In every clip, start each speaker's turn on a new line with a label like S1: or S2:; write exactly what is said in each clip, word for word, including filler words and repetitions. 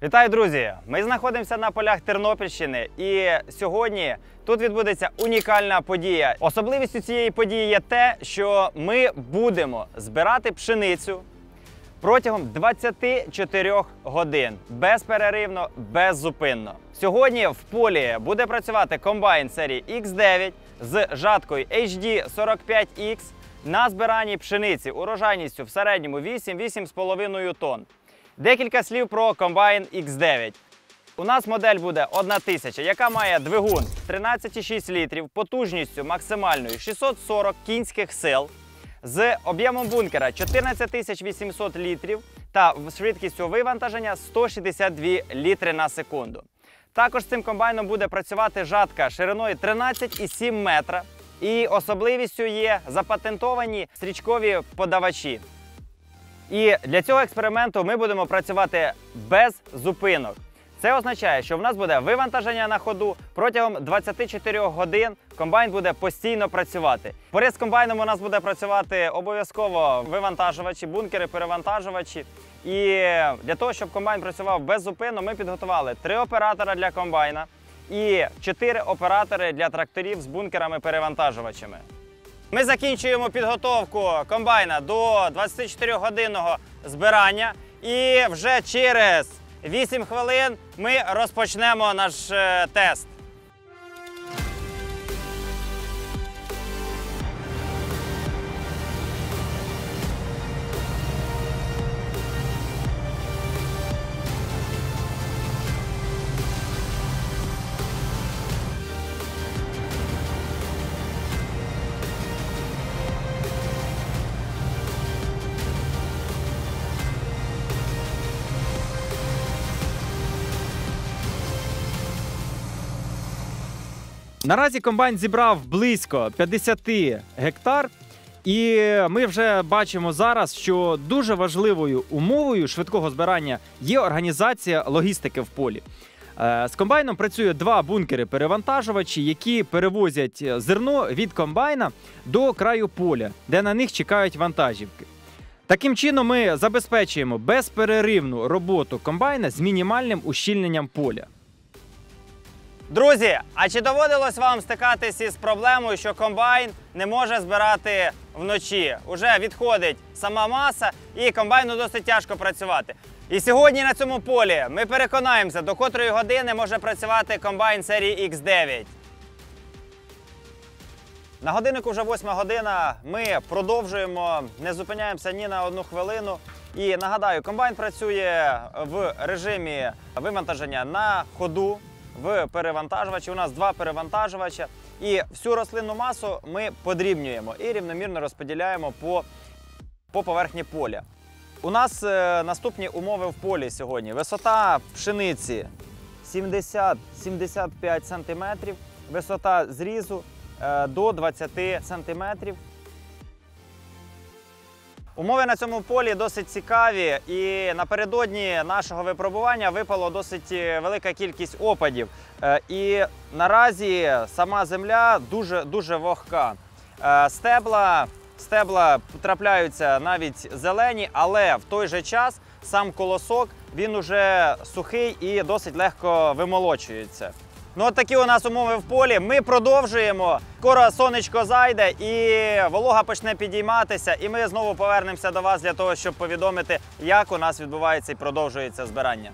S1: Вітаю, друзі! Ми знаходимося на полях Тернопільщини, і сьогодні тут відбудеться унікальна подія. Особливістю цієї події є те, що ми будемо збирати пшеницю протягом двадцяти чотирьох годин, безперервно, беззупинно. Сьогодні в полі буде працювати комбайн серії ікс дев'ять з жаткою ейч ді сорок п'ять ікс на збиранні пшениці урожайністю в середньому вісім - вісім з половиною тонн. Декілька слів про комбайн ікс дев'ять. У нас модель буде одна тисяча, яка має двигун тринадцять і шість літрів, потужністю максимальною шістсот сорок кінських сил, з об'ємом бункера чотирнадцять тисяч вісімсот літрів та швидкістю вивантаження сто шістдесят дві літри на секунду. Також з цим комбайном буде працювати жатка шириною тринадцять і сім метра, і особливістю є запатентовані стрічкові подавачі. І для цього експерименту ми будемо працювати без зупинок. Це означає, що в нас буде вивантаження на ходу протягом двадцяти чотирьох годин. Комбайн буде постійно працювати. Поряд з комбайном у нас буде працювати обов'язково вивантажувачі, бункери, перевантажувачі. І для того, щоб комбайн працював беззупинно, ми підготували три оператора для комбайна і чотири оператори для тракторів з бункерами-перевантажувачами. Ми закінчуємо підготовку комбайна до двадцятичотирьохгодинного збирання, і вже через вісім хвилин ми розпочнемо наш тест.
S2: Наразі комбайн зібрав близько п'ятдесят гектар, і ми вже бачимо зараз, що дуже важливою умовою швидкого збирання є організація логістики в полі. З комбайном працює два бункери-перевантажувачі, які перевозять зерно від комбайна до краю поля, де на них чекають вантажівки. Таким чином ми забезпечуємо безперервну роботу комбайна з мінімальним ущільненням поля.
S1: Друзі, а чи доводилось вам стикатися із проблемою, що комбайн не може збирати вночі? Уже відходить сама маса і комбайну досить тяжко працювати. І сьогодні на цьому полі ми переконаємося, до котрої години може працювати комбайн серії ікс дев'ять. На годиннику вже восьма година, ми продовжуємо, не зупиняємося ні на одну хвилину. І нагадаю, комбайн працює в режимі вивантаження на ходу. В перевантажувачі у нас два перевантажувача, і всю рослинну масу ми подрібнюємо і рівномірно розподіляємо по, по поверхні поля. У нас е, наступні умови в полі сьогодні. Висота пшениці сімдесят - сімдесят п'ять сантиметрів, висота зрізу е, до двадцяти сантиметрів. Умови на цьому полі досить цікаві, і напередодні нашого випробування випало досить велика кількість опадів. І наразі сама земля дуже, дуже вогка. Стебла, стебла трапляються навіть зелені, але в той же час сам колосок, він уже сухий і досить легко вимолочується. Ну от такі у нас умови в полі. Ми продовжуємо. Скоро сонечко зайде і волога почне підійматися. І ми знову повернемося до вас для того, щоб повідомити, як у нас відбувається і продовжується збирання.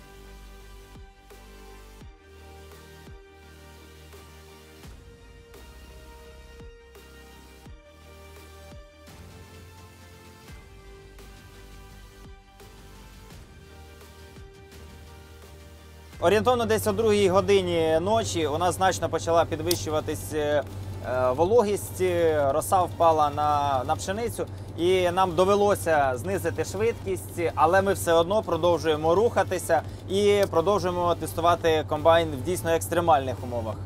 S1: Орієнтовно десь о другій годині ночі у нас значно почала підвищуватись вологість, роса впала на, на пшеницю, і нам довелося знизити швидкість, але ми все одно продовжуємо рухатися і продовжуємо тестувати комбайн в дійсно екстремальних умовах.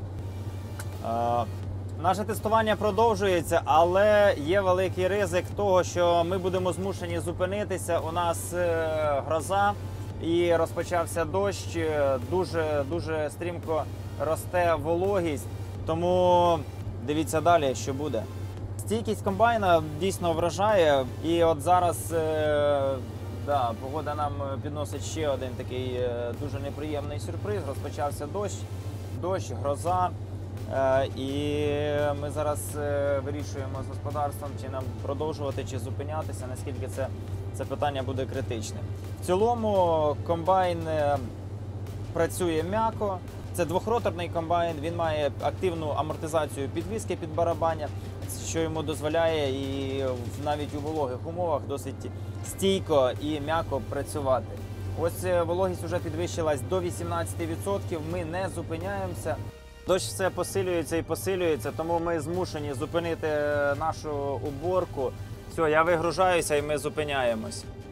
S1: Наше тестування продовжується, але є великий ризик того, що ми будемо змушені зупинитися. У нас гроза. І розпочався дощ, дуже, дуже стрімко росте вологість, тому дивіться далі, що буде. Стійкість комбайна дійсно вражає, і от зараз е Да, погода нам підносить ще один такий е, дуже неприємний сюрприз. Розпочався дощ, дощ, гроза. Е, І ми зараз е, вирішуємо з господарством, чи нам продовжувати, чи зупинятися, наскільки це, це питання буде критичним. В цілому комбайн е, працює м'яко. Це двохроторний комбайн, він має активну амортизацію підвіски під барабання, що йому дозволяє і в- навіть у вологих умовах досить стійко і м'яко працювати. Ось е, вологість вже підвищилась до вісімнадцяти відсотків, ми не зупиняємося. Дощ все посилюється і посилюється, тому ми змушені зупинити нашу уборку. Все, я вигружаюся і ми зупиняємось.